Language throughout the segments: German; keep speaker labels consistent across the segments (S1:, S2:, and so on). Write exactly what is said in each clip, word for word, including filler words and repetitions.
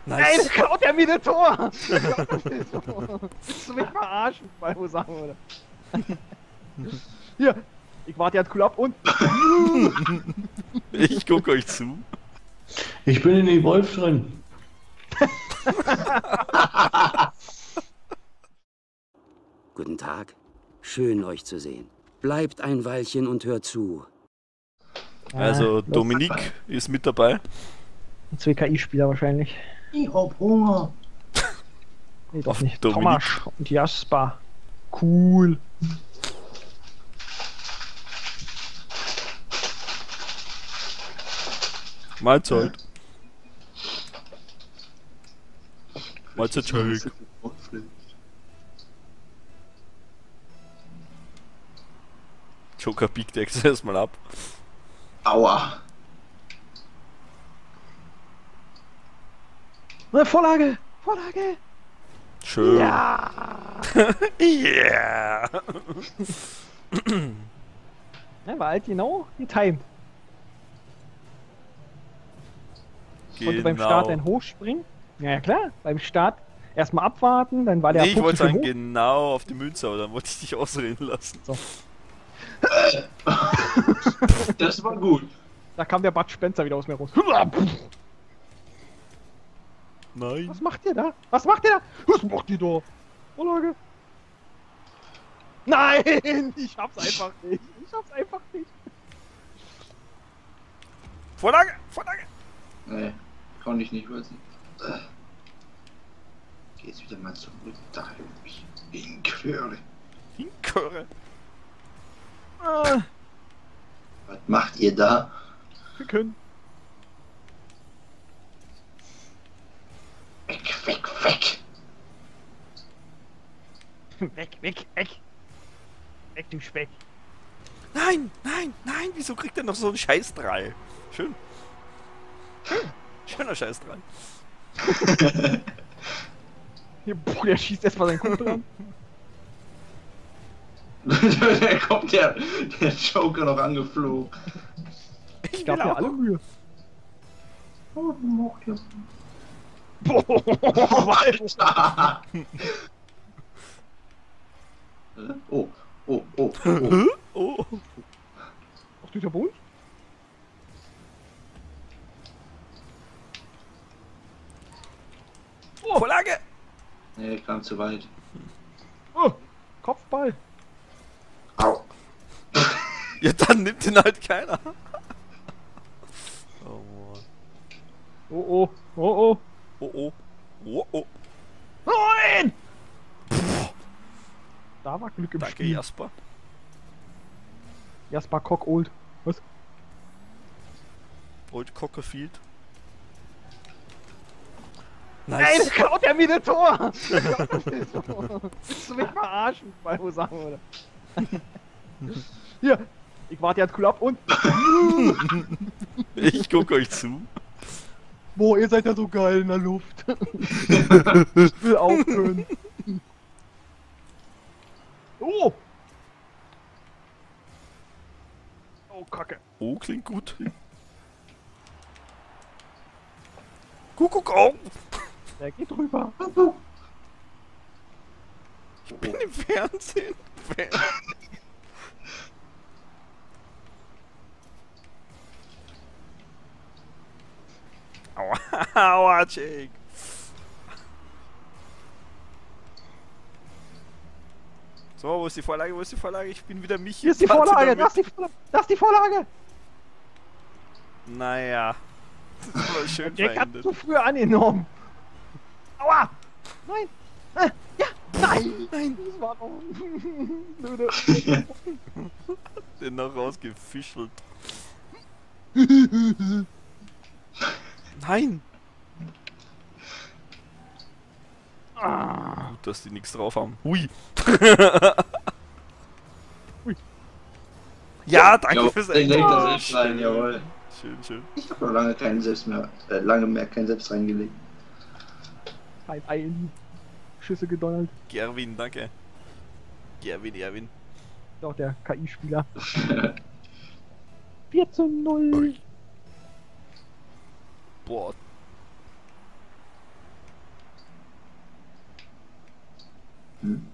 S1: Nice.
S2: Nein, klaut er mir das Tor! Willst du mich verarschen, bei sagen, oder? Hier, ich warte jetzt cool ab und...
S1: Ich guck euch zu.
S3: Ich bin in den Wolf drin.
S4: Guten Tag. Schön, euch zu sehen. Bleibt ein Weilchen und hört zu.
S1: Also
S2: Ah,
S1: Dominik ist mit dabei.
S2: zwei K I-Spieler wahrscheinlich.
S3: Ich hab Hunger.
S2: Nee, doch
S1: Auf
S2: nicht.
S1: Dominik.
S2: Thomas und Jasper. Cool.
S1: Mahlzeit. Mahlzeit, Jake. Joker biegt extra erstmal ab.
S3: Aua.
S2: Eine Vorlage! Vorlage!
S1: Schön.
S2: Ja!
S1: Yeah.
S2: Ja, war halt genau getimed. Konnte beim Start dann hochspringen. Ja, ja klar, beim Start erstmal abwarten, dann war der
S1: Nee, ich
S2: Puck
S1: wollte
S2: zu viel
S1: sagen,
S2: hoch.
S1: genau auf die Münze, aber dann wollte ich dich ausreden lassen.
S2: So.
S3: Das war gut.
S2: Da kam der Bud Spencer wieder aus mir raus.
S1: Nein.
S2: Was macht ihr da? Was macht ihr da? Was macht ihr da? Vorlage. Nein! Ich hab's einfach nicht. Ich hab's einfach nicht.
S1: Vorlage! Vorlage!
S3: Nee, konnte ich nicht, weiß nicht. Geh jetzt wieder mal zurück. Da hab ich in Quere.
S1: Hinköre.
S2: Ah,
S3: Was macht ihr da?
S2: wir können.
S3: Weg, weg, weg.
S2: Weg, weg, weg. Weg, du Speck.
S1: Nein, nein, nein, wieso kriegt er noch so einen Scheißdrall? Schön. Schön. Schöner Scheißdrall.
S2: Hier, boah, der schießt erstmal seinen Kumpel an.
S3: Da kommt der, der Joker noch angeflogen.
S1: Ich
S2: Ich gab
S1: will
S2: mir
S1: auch.
S2: alle Mühe.
S3: Oh, macht ihr.
S2: Boah,
S3: Alter! Oh, oh, oh, oh.
S1: Hä? Oh.
S2: Auf dieser Boden?
S1: Oh. Vorlage!
S3: Nee, kam zu weit.
S2: Oh, Kopfball.
S3: Au.
S1: Ja, dann nimmt ihn halt keiner. Oh Mann.
S2: Oh, oh, oh, oh.
S1: Oh oh. Oh oh.
S2: Nein! Da war Glück im
S1: Danke,
S2: Spiel.
S1: Jasper.
S2: Jasper Cock Old. Was?
S1: Old Cockerfield.
S2: Nein,
S1: Nice.
S2: klaut er mir das Tor! Willst du mich verarschen, bei sagen, oder? Hier, ich warte jetzt cool ab und...
S1: Ich guck euch zu.
S2: Boah, ihr seid ja so geil in der Luft. Ich will aufhören. Oh! Oh, Kacke.
S1: Oh, klingt gut. Kuckuck, oh.
S2: Der geht drüber.
S1: Ich bin im Fernsehen. Aua, aua, Jake. So, wo ist die Vorlage? Wo ist die Vorlage? Ich bin wieder mich.
S2: Hier ist die
S1: Warte
S2: Vorlage,
S1: damit.
S2: das ist die Vorlage, das ist die Vorlage.
S1: Naja. Das war schön
S2: Der hat
S1: verendet.
S2: zu früh angenommen. Aua! Nein! Äh, ja! Nein!
S1: Nein.
S2: Das war doch... Blöde.
S1: Den noch rausgefischelt. Nein!
S2: Ah.
S1: Gut, dass die nichts drauf haben. Hui!
S2: Hui.
S1: Ja, danke
S3: Jo,
S1: fürs
S3: den legt er
S1: Ah,
S3: selbst rein,
S1: schön.
S3: jawohl.
S1: Schön, schön.
S3: Ich hab noch lange keinen selbst mehr, äh, lange mehr keinen selbst reingelegt.
S2: Halb Ei in die Schüsse gedonnert.
S1: Gerwin, danke. Gerwin, Erwin.
S2: Ist auch der K I-Spieler. vier zu null.
S1: Boah.
S3: Hm.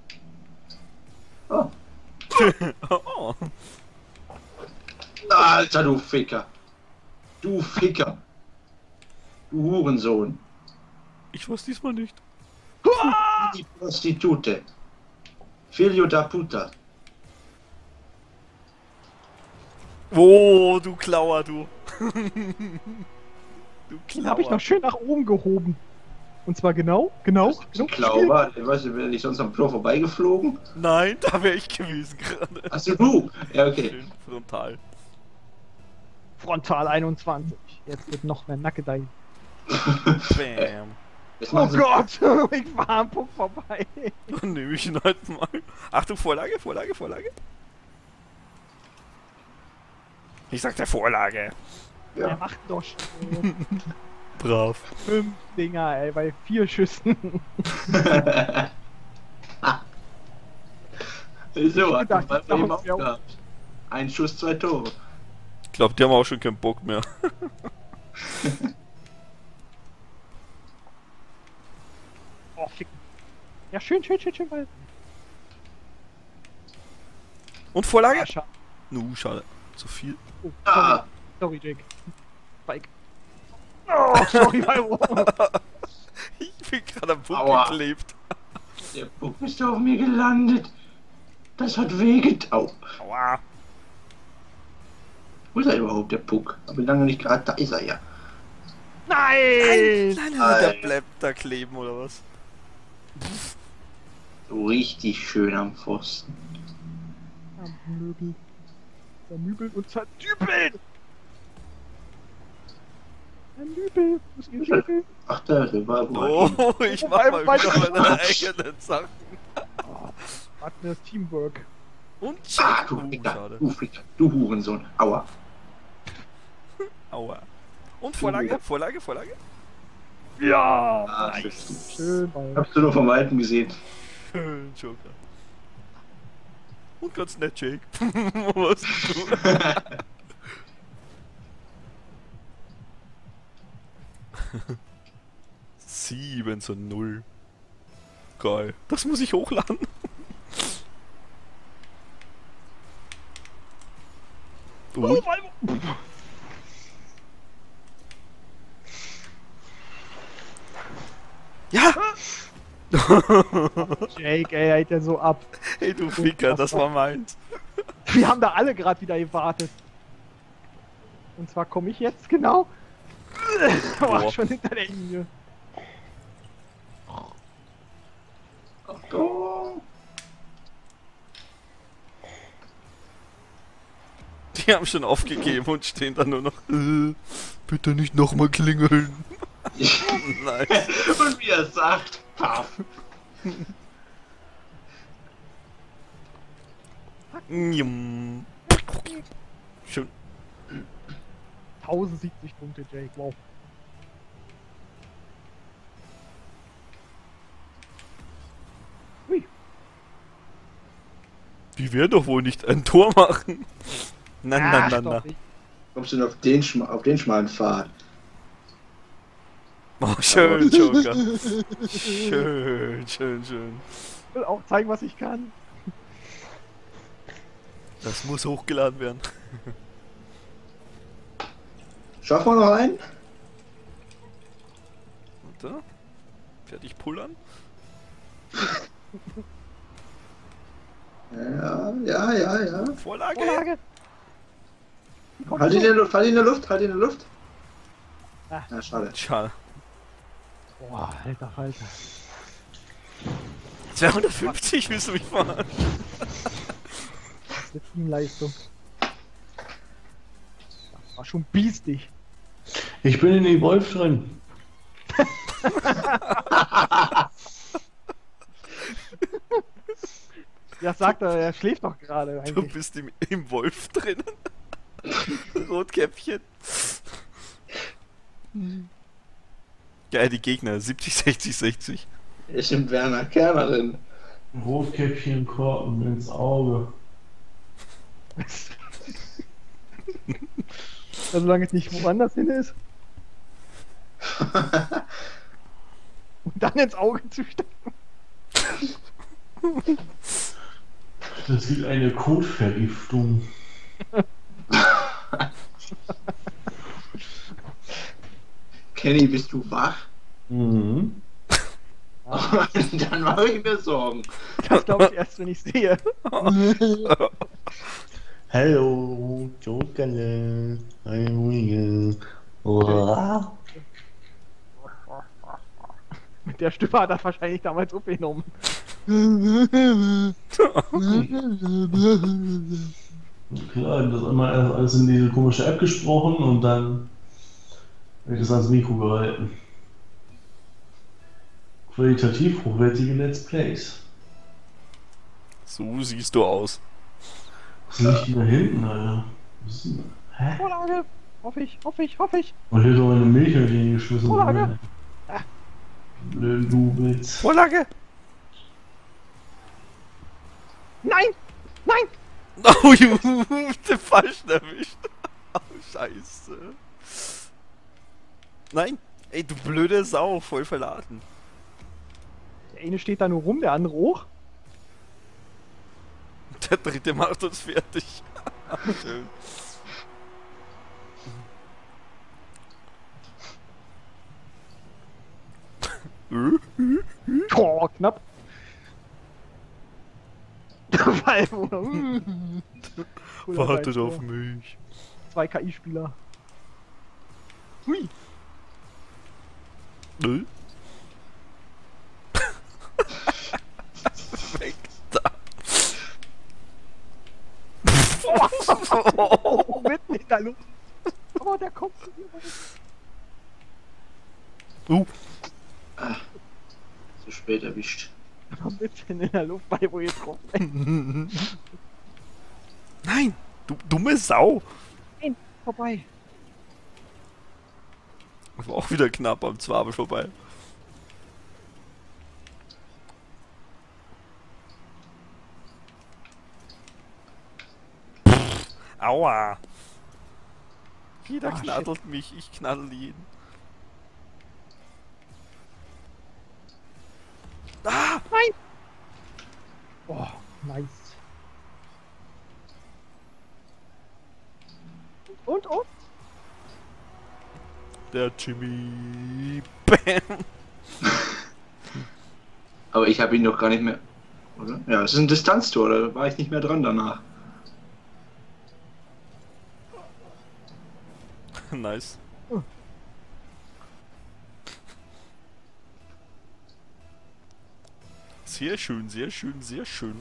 S3: Oh.
S1: Oh.
S3: Alter, du Ficker. Du Ficker. Du Hurensohn.
S1: Ich weiß diesmal nicht.
S3: Die Prostitute. Figlio da puta.
S1: Oh, du Klauer, du. Du
S2: Den
S1: Klauer.
S2: habe ich noch schön nach oben gehoben. Und zwar genau, genau.
S3: Das ist ein Klauber. Ich weiß nicht, wäre ich sonst am Klo vorbeigeflogen?
S1: Nein, da wäre ich gewesen gerade.
S3: Achso, du. Ja, okay.
S1: Schön frontal.
S2: Frontal einundzwanzig. Jetzt wird noch mehr Nackedei.
S1: Bam.
S3: Jetzt
S2: Oh
S3: machen sie-
S2: Gott, ich war am Puck vorbei.
S1: Dann nehme ich ihn halt mal. Achtung, Vorlage, Vorlage, Vorlage. Ich sag der Vorlage.
S2: Er
S3: Ja.
S2: macht doch schon
S1: Brav.
S2: fünf Dinger, ey, bei vier Schüssen.
S3: So, hat
S2: gedacht,
S3: man
S2: ich
S3: bei ihm
S2: glaub,
S3: auch
S2: ja.
S3: gehabt. Ein Schuss, zwei Tore.
S1: Ich glaube, die haben auch schon keinen Bock mehr.
S2: Oh, ficken. Ja, schön, schön, schön, schön. Weil...
S1: Und Vorlage?
S2: Ah, schade.
S1: Nu, schade. Zu viel.
S2: Oh, sorry.
S3: Ah,
S2: Sorry, Jake. Spike. Oh, sorry, Valvo.
S1: Ich bin gerade am Punkt
S3: Aua.
S1: geklebt.
S3: der Puck ist auf mir gelandet. Das hat wehgetan. Au.
S1: Aua.
S3: Wo ist er überhaupt, der Puck? Aber lange nicht gerade. Da ist er ja.
S2: Nein!
S1: Nein,
S3: Nein.
S1: der bleibt da kleben oder was?
S3: So richtig schön am Pfosten.
S2: Am Möbel. Vermöbelt und zerdübelt! Ein Dübel! Wo ist ihr Dübel?
S3: Ach, da, der war wohl.
S1: Oh, ich mach mal
S2: Weil-
S1: wieder
S2: weil-
S1: meine eigenen Sachen.
S2: Hat das Teamwork.
S1: Und
S3: Ah,
S1: check.
S3: du
S1: Oh,
S3: Ficker,
S1: schade.
S3: du Ficker, du Hurensohn. Aua.
S1: Aua. Und Vorlage, Vorlage, Vorlage.
S2: Ja!
S3: Ah,
S1: Nice.
S2: Schön, Ball.
S3: Habst du nur vom Alten gesehen.
S1: Schön, Joker. Und ganz nett, Jake. Was du? sieben zu null. Geil. Das muss ich hochladen. Ui.
S2: Oh, Valvo!
S1: Ja!
S2: Jake, ey, hält er so ab.
S1: Hey du Ficker, das war meins.
S2: Wir haben da alle gerade wieder gewartet. Und zwar komme ich jetzt genau.
S1: Boah.
S2: Oh, schon hinter der Linie.
S3: Achtung.
S1: Die haben schon aufgegeben und stehen da nur noch. Äh, bitte nicht nochmal klingeln. Nein.
S3: Und wie er sagt, paff.
S1: Njum. Schön.
S2: tausendsiebzig Punkte, Jake, wow. Hui.
S1: Die werden doch wohl nicht ein Tor machen. Nein,
S2: Ach,
S1: nein, nein,
S2: doch
S1: nein.
S2: nicht.
S3: Kommst du denn auf den, Schma auf den schmalen Pfad?
S1: Oh, schön, Joker. Schön, schön, schön.
S2: Ich will auch zeigen, was ich kann.
S1: Das muss hochgeladen werden.
S3: Schaffen wir noch einen?
S1: Warte. Fertig pullern.
S3: Ja, ja, ja, ja.
S1: Vorlage.
S2: Vorlage.
S3: Halt ihn in der Luft, halt ihn in der Luft, halt ihn in der Luft.
S2: Ah.
S3: Ja, schade.
S1: Schade.
S2: Boah, alter Falter.
S1: zweihundertfünfzig willst du mich fahren?
S2: Das ist eine Teamleistung. Das war schon biestig.
S5: Ich bin in die Wolf drin.
S2: Ja, sagt er, er schläft doch gerade
S1: Du
S2: eigentlich.
S1: bist im, im Wolf drinnen. Rotkäppchen. Ja, die Gegner. siebzig, sechzig, sechzig.
S3: Ist im Werner Kerner drin.
S5: Rotkäppchen Korken ins Auge.
S2: Solange es nicht woanders hin ist. Und dann ins Auge zu stecken.
S5: Das gibt eine Kotvergiftung.
S6: Kenny, bist du wach?
S5: Mhm.
S6: Dann mache ich mir Sorgen.
S2: Das glaube ich erst, wenn ich sehe.
S5: Hallo, Jokerle. Hallo. Oh.
S2: Mit der Stimme hat er wahrscheinlich damals aufgenommen.
S5: Klar, das einmal alles in diese komische App gesprochen und dann habe ich das ans Mikro gehalten. Qualitativ hochwertige Let's Plays.
S1: So siehst du aus.
S5: Was liegt denn da hinten, Alter? Was ist denn da? Hä?
S2: Vorlage! Hoffe ich, hoffe ich, hoffe ich.
S5: Und hier ist auch eine Milch mit hingeschmissen.
S2: Vorlage!
S5: Blöd, du Witz.
S1: Vorlage!
S2: Nein! Nein!
S1: Oh, you, den falschen erwischt. Oh, scheiße. Nein! Ey, du blöde Sau, voll verladen.
S2: Der eine steht da nur rum, der andere hoch.
S1: Der dritte macht uns fertig. Schön.
S2: Oh, knapp.
S1: Wartet auf mich.
S2: Zwei K I-Spieler. Hui.
S1: Nö. Weg da.
S2: Oh, mitten in der Luft. Oh, der kommt zu mir.
S1: Uh.
S6: Zu spät erwischt.
S2: Mitten in der Luft, bei wo ihr drauf seid.
S1: Nein, du dumme Sau.
S2: Nein, vorbei.
S1: War auch wieder knapp am Zwabe vorbei. Aua. Jeder
S2: Ah,
S1: knattelt shit. mich, ich knaddel jeden. Ah!
S2: Nein! Oh, nice. Und, und?
S1: Der Jimmy. Bam!
S6: Aber ich habe ihn doch gar nicht mehr. Oder? Ja, es ist ein Distanztor, da war ich nicht mehr dran danach.
S1: Nice. Sehr schön, sehr schön, sehr schön.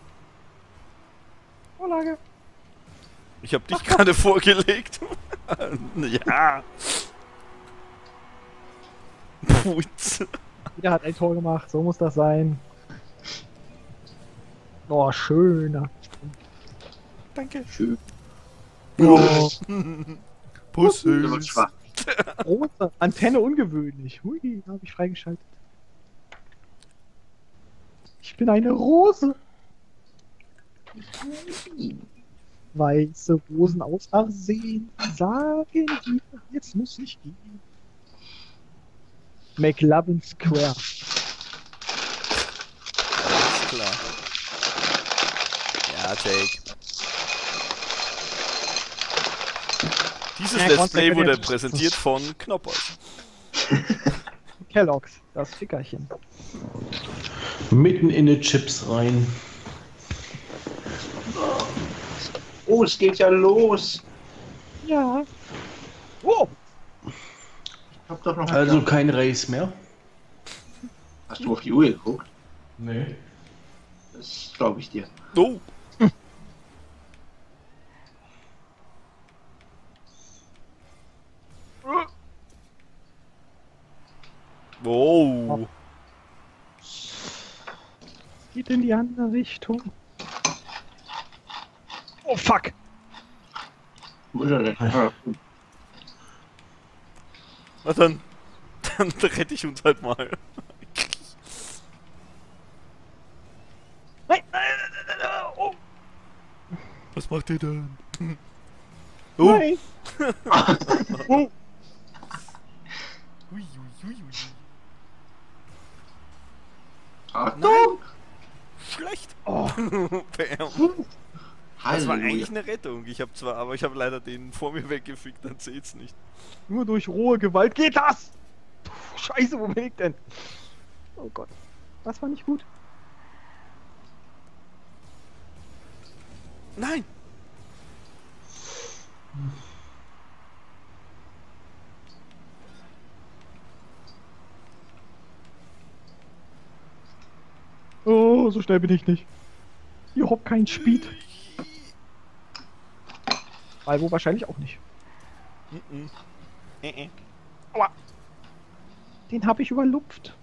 S2: Vorlage.
S1: Ich hab dich gerade vorgelegt. Ja. Putz.
S2: Jeder hat ein Tor gemacht, so muss das sein. Oh, schöner.
S1: Danke.
S6: Schön.
S2: Oh,
S1: Pussy.
S6: Der wird schwach.
S2: große Antenne ungewöhnlich. Hui, habe ich freigeschaltet. Ich bin eine Rose. Weiße Rosen aus Arsen sagen dir, jetzt muss ich gehen. McLovin Square.
S1: Alles klar. Ja, Jake. Dieses
S2: Ja,
S1: Let's Play
S2: Konzept
S1: wurde
S2: jetzt-
S1: präsentiert von Knoppers.
S2: Kellogg's, das Fickerchen.
S5: Mitten in die Chips rein.
S6: Oh, es geht ja los.
S2: Ja. Oh,
S6: Ich hab doch noch.
S5: Also kein Race mehr?
S6: Hast du auf die Uhr geguckt?
S5: Nee.
S6: Das glaube ich dir.
S1: Oh. Wow.
S2: geht in die andere Richtung. Oh fuck.
S6: Wo ist er denn? Ah,
S1: Na dann, dann rette ich uns halt mal.
S2: Nein, nein, nein, nein, nein, oh.
S1: Was macht ihr denn? Oh.
S2: Nein. Oh.
S1: Ui, ui, ui, ui.
S6: ah, nein.
S1: Bam. Das war eigentlich eine Rettung. Ich habe zwar, aber ich habe leider den vor mir weggefickt, dann zählt's nicht.
S2: Nur durch rohe Gewalt geht das! Puh, Scheiße, wo bin ich denn? Oh Gott. Das war nicht gut.
S1: Nein!
S2: Oh, so schnell bin ich nicht. Hier hockt kein Speed. Weil wo wahrscheinlich auch nicht.
S1: Mm-mm. Äh, äh.
S2: Aua. Den habe ich überlupft.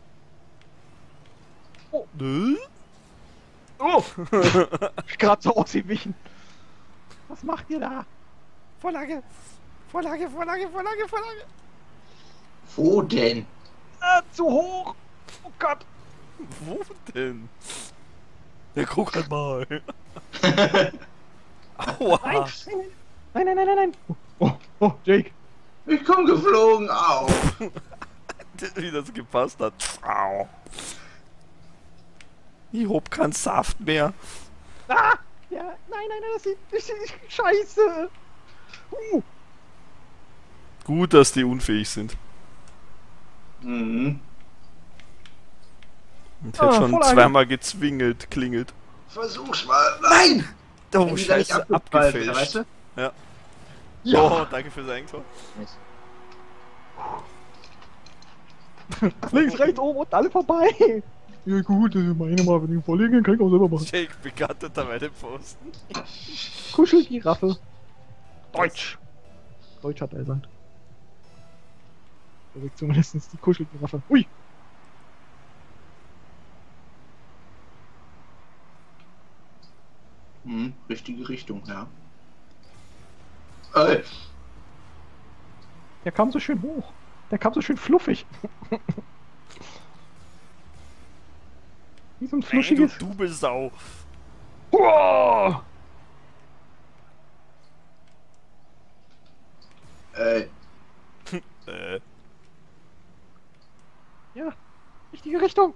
S2: Oh. Oh. Gerade so ausgewichen. Was macht ihr da?
S1: Vorlage! Vorlage, Vorlage, Vorlage, Vorlage!
S6: Wo denn?
S2: Ah, zu hoch! Oh Gott!
S1: Wo denn? Ja, guck halt mal. Aua!
S2: Nein, nein, nein, nein, nein, nein! Oh, oh, Jake!
S6: Ich komm geflogen, au!
S1: Wie das gepasst hat. Au. Ich hab keinen Saft mehr.
S2: Ah! Ja, nein, nein, nein, das ist, das ist scheiße! Uh.
S1: Gut, dass die unfähig sind.
S6: Mhm.
S1: Und hätte
S2: Ah,
S1: schon
S2: Vorlage.
S1: zweimal gezwingelt, klingelt.
S6: Versuch's mal. Nein!
S1: Oh,
S6: Wenn die da nicht
S1: scheiße,
S6: abgefallen wäre,
S1: abgefälscht.
S6: weißt du?
S1: Ja.
S2: Ja.
S1: Oh, danke fürs Eigentor.
S2: Links, rechts, oben und alle vorbei! Ja gut, meine mal, wenn ich vorlegen, kann ich auch selber machen.
S1: Jake begatteter meine Pfosten.
S2: Kuschelgiraffe. Deutsch. Deutsch hat er gesagt. Da wirkt zumindest die Kuschelgiraffe. Ui!
S6: Mhm, richtige Richtung, ja. Ey,
S2: Der kam so schön hoch. Der kam so schön fluffig. Wie so ein
S1: Ey, du
S2: fluschiges.
S1: Dubelsau.
S2: Uah!
S6: ey.
S1: Äh,
S2: Ja, richtige Richtung.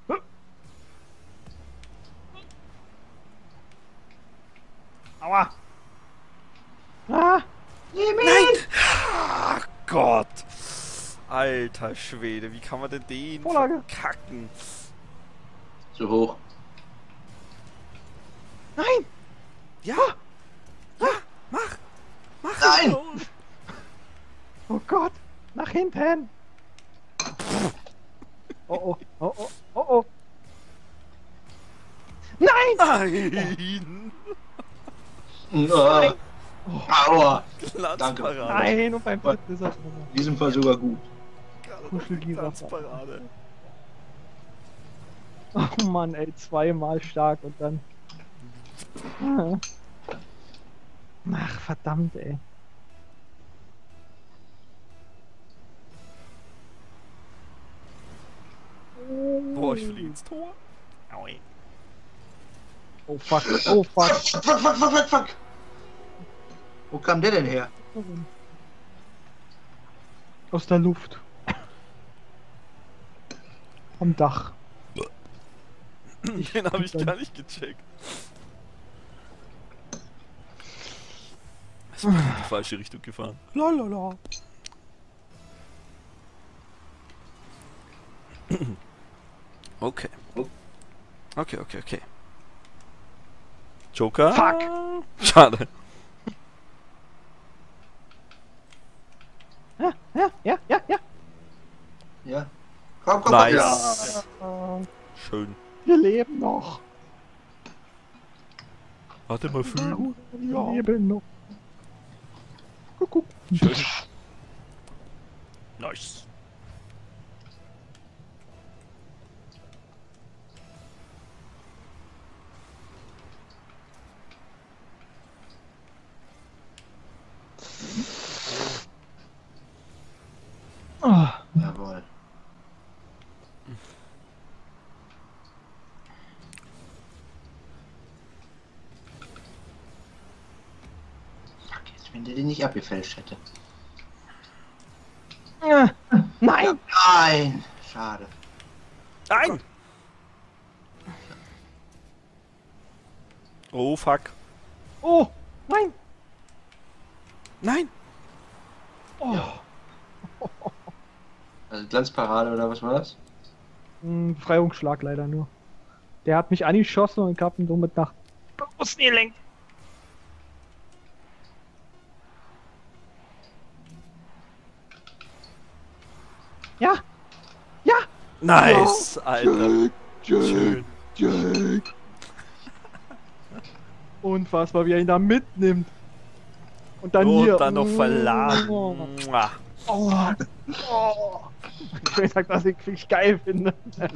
S2: Aua. Ah,
S1: nein! Ach Gott! Alter Schwede, wie kann man denn den
S2: Vorlage.
S1: kacken?
S6: Zu hoch.
S2: nein!
S1: Ja! Ja! Mach! Mach!
S6: Nein!
S1: Los.
S2: Oh Gott, nach hinten. Oh oh, oh oh, oh oh. Nein!
S1: Nein!
S6: Nein. Aua.
S1: Glanzparade.
S2: Nein, und beim dritten ist er drin.
S6: In diesem Fall sogar gut.
S2: Kuschelgiraffe.
S1: Glanzparade.
S2: Oh Mann, ey, zweimal stark und dann. Ah. Ach, verdammt, ey.
S1: Boah, ich fliege ins Tor. Aui.
S2: Oh fuck, oh fuck.
S6: Fuck, fuck, fuck, fuck, fuck, fuck. Wo kam der denn her?
S2: Aus der Luft. Vom Dach.
S1: Den habe ich gar nicht gecheckt. Das ist in die falsche Richtung gefahren.
S2: Lalala.
S1: Okay. Okay, okay, okay. Joker?
S2: Fuck.
S1: Schade.
S2: Ja, ja, ja, ja, ja.
S6: Ja. Komm, komm,
S1: Nice.
S6: komm.
S2: Äh,
S1: Schön.
S2: wir leben noch.
S1: Warte mal, fühlen.
S2: Wir leben noch. Guck, guck.
S1: Schön. Nice.
S2: Ah.
S6: Jawohl. Fuck, jetzt, wenn der den nicht abgefälscht hätte.
S2: Äh, Nein!
S6: Nein! Schade.
S1: Nein! Oh, fuck.
S2: Oh, nein!
S1: Nein!
S2: Oh.
S6: Also Glanzparade oder was war das?
S2: Ein Befreiungsschlag leider nur. Der hat mich angeschossen und ich hab ihn somit nach draußen gelenkt. Ja! Ja!
S1: Nice, Alter. Schön.
S2: Und was, weil er ihn da mitnimmt. Und dann
S1: Und
S2: hier.
S1: dann noch verladen.
S2: Oh.
S1: Mua.
S2: Oh. Oh. Ich will sagen, dass ich wirklich geil finde.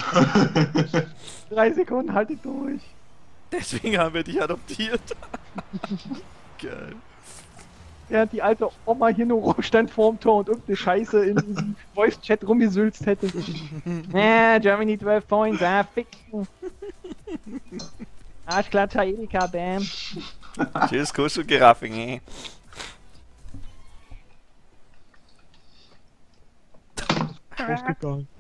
S2: Drei Sekunden halte ich durch.
S1: Deswegen haben wir dich adoptiert. Geil.
S2: Während die alte Oma hier nur rumstand vorm Tor und irgendeine Scheiße in diesem Voice-Chat rumgesülzt hätte. Äh, Germany zwölf Points, ah, ficken. Arschklatscher Edeka, bam.
S1: Tschüss, Kuss und Giraffing, ey.
S2: Ausgegangen.